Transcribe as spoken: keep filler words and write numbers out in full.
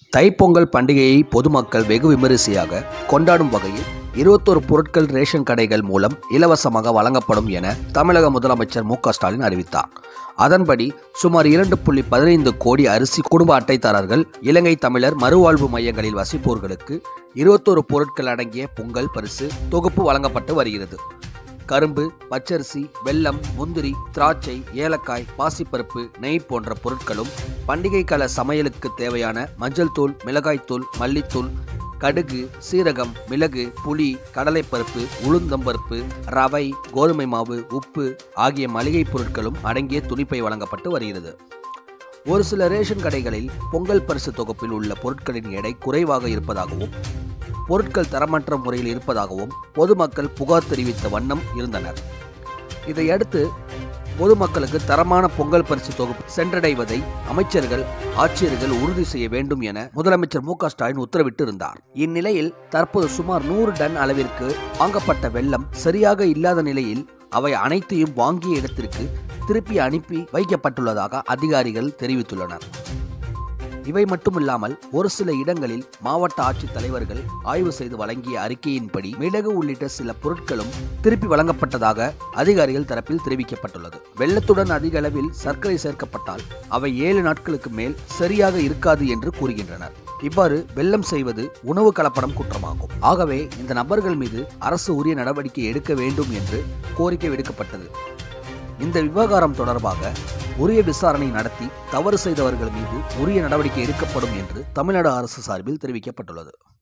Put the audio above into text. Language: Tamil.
தைப்பொங்கல் பண்டிகையை பொதுமக்கள் வெகு விமரிசையாக கொண்டாடும் வகையில் இருபத்தொரு பொருட்கள் ரேஷன் கடைகள் மூலம் இலவசமாக வழங்கப்படும் என தமிழக முதலமைச்சர் மு க ஸ்டாலின் அறிவித்தார். அதன்படி சுமார் இரண்டு புள்ளி பதினைந்து கோடி அரிசி குடும்ப அட்டைதாரர்கள் இலங்கை தமிழர் மறுவாழ்வு மையங்களில் வசிப்போர்களுக்கு இருபத்தொரு பொருட்கள் அடங்கிய பொங்கல் பரிசு தொகுப்பு வழங்கப்பட்டு வருகிறது. கரும்பு, பச்சரிசி, வெல்லம், முந்திரி, திராட்சை, ஏலக்காய், பாசிப்பருப்பு, நெய் போன்ற பொருட்களும் பண்டிகை கால சமையலுக்கு தேவையான மஞ்சள் தூள், மிளகாய்த்தூள், மல்லித்தூள், கடுகு, சீரகம், மிளகு, புளி, கடலைப்பருப்பு, உளுந்தம்பருப்பு, ரவை, கோதுமை மாவு, உப்பு ஆகிய மளிகை பொருட்களும் அடங்கிய துணிப்பை வழங்கப்பட்டு வருகிறது. ஒரு சில ரேஷன் கடைகளில் பொங்கல் பரிசு தொகுப்பில் உள்ள பொருட்களின் எடை குறைவாக இருப்பதாகவும் பொருட்கள் தரமற்ற முறையில் இருப்பதாகவும் பொதுமக்கள் புகார் தெரிவித்த வண்ணம் இருந்தனர். இதையடுத்து பொதுமக்களுக்கு தரமான பொங்கல் பரிசு தொகுப்பு சென்றடைவதை அமைச்சர்கள், ஆட்சியர்கள் உறுதி செய்ய வேண்டும் என முதலமைச்சர் மு க ஸ்டாலின் உத்தரவிட்டு இருந்தார். இந்நிலையில் தற்போது சுமார் நூறு டன் அளவிற்கு வாங்கப்பட்ட வெல்லம் சரியாக இல்லாத நிலையில் அவை அனைத்தையும் வாங்கிய இடத்திற்கு திருப்பி அனுப்பி வைக்கப்பட்டுள்ளதாக அதிகாரிகள் தெரிவித்துள்ளனர். இவை மட்டுமில்லாமல் ஒரு சில இடங்களில் மாவட்ட ஆட்சித் தலைவர்கள் ஆய்வு செய்து வழங்கிய அறிக்கையின்படி மிளகு உள்ளிட்ட சில பொருட்களும் திருப்பி வழங்கப்பட்டதாக அதிகாரிகள் தரப்பில் தெரிவிக்கப்பட்டுள்ளது. வெல்லத்துடன் அதிக அளவில் சர்க்கரை சேர்க்கப்பட்டால் அவை ஏழு நாட்களுக்கு மேல் சரியாக இருக்காது என்று கூறுகின்றனர். இவ்வாறு வெல்லம் செய்வது உணவு கலப்படம் குற்றமாகும். ஆகவே இந்த நபர்கள் மீது அரசு உரிய நடவடிக்கை எடுக்க வேண்டும் என்று கோரிக்கை விடுக்கப்பட்டது. இந்த விவகாரம் தொடர்பாக உரிய விசாரணை நடத்தி தவறு செய்தவர்கள் மீது உரிய நடவடிக்கை எடுக்கப்படும் என்று தமிழ்நாடு அரசு சார்பில் தெரிவிக்கப்பட்டுள்ளது.